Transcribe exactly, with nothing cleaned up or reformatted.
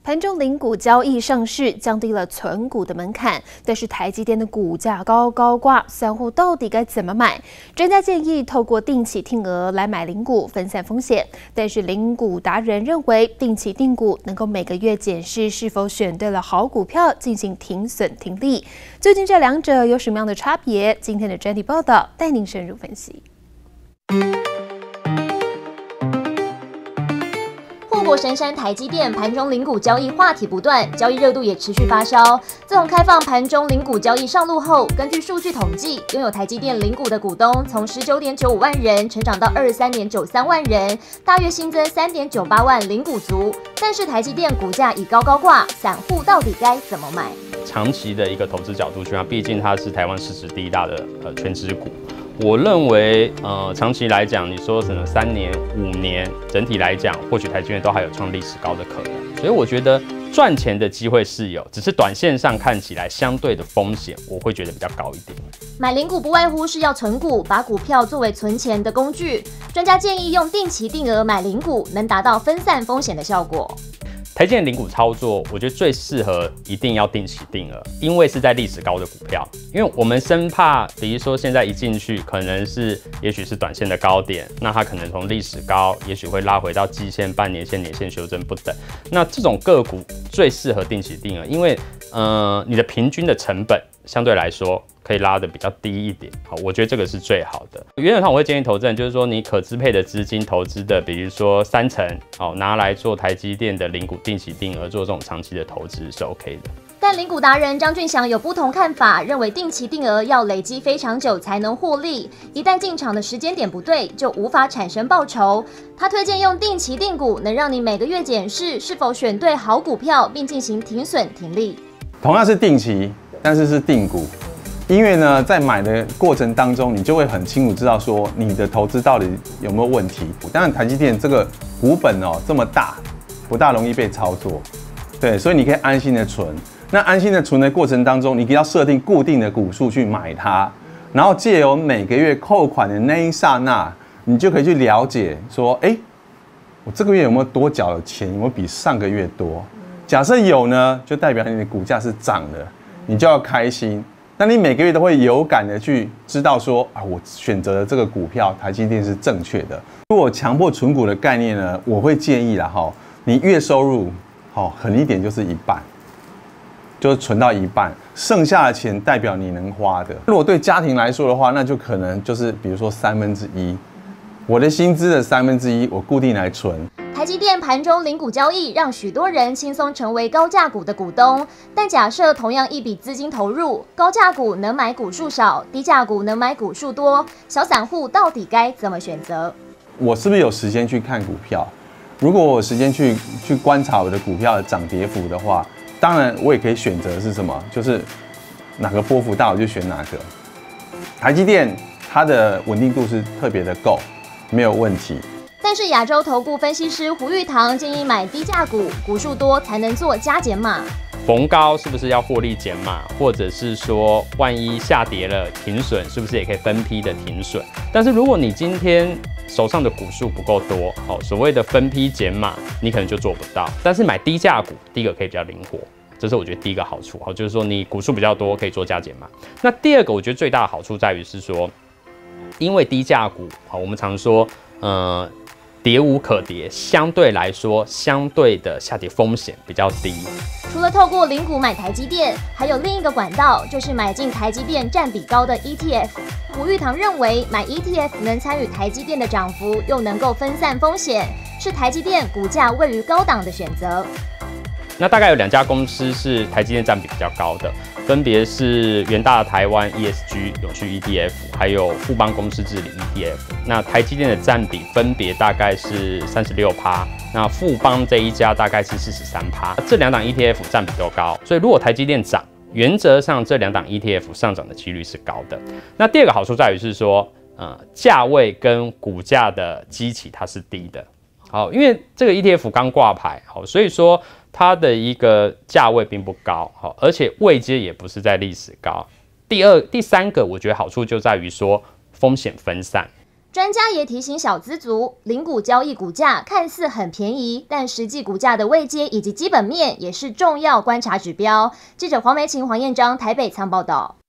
盘中零股交易上市，降低了存股的门槛，但是台积电的股价高高挂，散户到底该怎么买？专家建议透过定期定额来买零股，分散风险。但是零股达人认为，定期定股能够每个月检视是否选对了好股票，进行停损停利。究竟这两者有什么样的差别？今天的专题报道带您深入分析。 护国神山台积电盘中零股交易话题不断，交易热度也持续发烧。自从开放盘中零股交易上路后，根据数据统计，拥有台积电零股的股东从十九点九五万人成长到二十三点九三万人，大约新增三点九八万零股族。但是台积电股价已高高挂，散户到底该怎么买？ 长期的一个投资角度去看，毕竟它是台湾市值第一大的呃全指股。我认为，呃，长期来讲，你说可能三年、五年，整体来讲，或许台积电都还有创历史高的可能。所以我觉得赚钱的机会是有，只是短线上看起来相对的风险，我会觉得比较高一点。 买零股不外乎是要存股，把股票作为存钱的工具。专家建议用定期定额买零股，能达到分散风险的效果。 台积电零股操作，我觉得最适合一定要定期定额，因为是在历史高的股票。因为我们生怕，比如说现在一进去，可能是也许是短线的高点，那它可能从历史高，也许会拉回到季线、半年线、年线修正不等。那这种个股最适合定期定额，因为呃你的平均的成本相对来说可以拉得比较低一点，好，我觉得这个是最好的。原则上我会建议投资人，就是说你可支配的资金投资的，比如说三成，哦，拿来做台积电的零股定期定额，做这种长期的投资是 OK 的。 但零股达人张俊祥有不同看法，认为定期定额要累积非常久才能获利，一旦进场的时间点不对，就无法产生报酬。他推荐用定期定股，能让你每个月检视是否选对好股票，并进行停损停利。 同样是定期，但是是定股。因为呢，在买的过程当中，你就会很清楚知道说你的投资到底有没有问题。当然，台积电这个股本哦这么大，不大容易被操作，对，所以你可以安心的存。那安心的存的过程当中，你要设定固定的股数去买它，然后借由每个月扣款的那一刹那，你就可以去了解说，哎，我这个月有没有多缴的钱，有没有比上个月多？假设有呢，就代表你的股价是涨的，你就要开心。那你每个月都会有感的去知道说啊，我选择的这个股票台积电是正确的。如果强迫存股的概念呢，我会建议啦哈，你月收入好狠一点就是一半，就是存到一半，剩下的钱代表你能花的。如果对家庭来说的话，那就可能就是比如说三分之一，我的薪资的三分之一我固定来存。 台积电盘中零股交易让许多人轻松成为高价股的股东，但假设同样一笔资金投入，高价股能买股数少，低价股能买股数多，小散户到底该怎么选择？ 我是不是有时间去看股票？如果我有时间去去观察我的股票的涨跌幅的话，当然我也可以选择是什么，就是哪个波幅大我就选哪个。台积电它的稳定度是特别的够，没有问题。 但是亚洲投顾分析师胡玉堂建议买低价股，股数多才能做加减码。 逢高是不是要获利减码，或者是说万一下跌了停损，是不是也可以分批的停损？但是如果你今天手上的股数不够多，好，所谓的分批减码，你可能就做不到。但是买低价股，第一个可以比较灵活，这是我觉得第一个好处，好，就是说你股数比较多，可以做加减码。那第二个，我觉得最大的好处在于是说，因为低价股，好，我们常说，呃。跌无可跌，相对来说，相对的下跌风险比较低。 除了透过零股买台积电，还有另一个管道，就是买进台积电占比高的 E T F。胡玉堂认为，买 E T F 能参与台积电的涨幅，又能够分散风险，是台积电股价位于高档的选择。 那大概有两家公司是台积电占比比较高的，分别是元大台湾 E S G 永续 E T F， 还有富邦公司治理 E T F。那台积电的占比分别大概是 百分之三十六， 那富邦这一家大概是 百分之四十三。这两档 E T F 占比都高，所以如果台积电涨，原则上这两档 E T F 上涨的几率是高的。那第二个好处在于是说，呃，价位跟股价的基期它是低的。好，因为这个 E T F 刚挂牌，好，所以说它的一个价位并不高，好，而且位阶也不是在历史高。第二、第三个，我觉得好处就在于说风险分散。 专家也提醒小资族，零股交易股价看似很便宜，但实际股价的位阶以及基本面也是重要观察指标。记者黄梅晴、黄彦章台北仓报道。